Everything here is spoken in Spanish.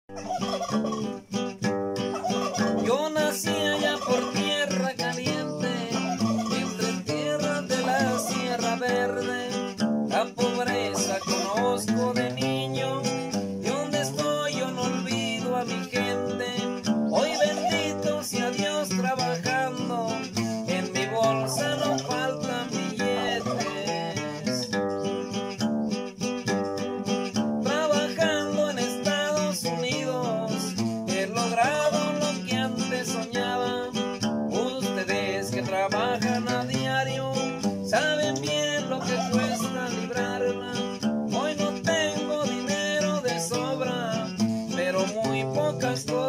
Yo nací allá por tierra caliente, entre tierras de la Sierra Verde. La pobreza conozco de niño, y donde estoy yo no olvido a mi gente. Hoy bendito sea Dios trabajando, en mi bolsa no faltan billetes. Trabajando en Estados Unidos he logrado lo que antes soñaba. Ustedes que trabajan a diario saben bien lo que cuesta librarla. Hoy no tengo dinero de sobra, pero muy pocas cosas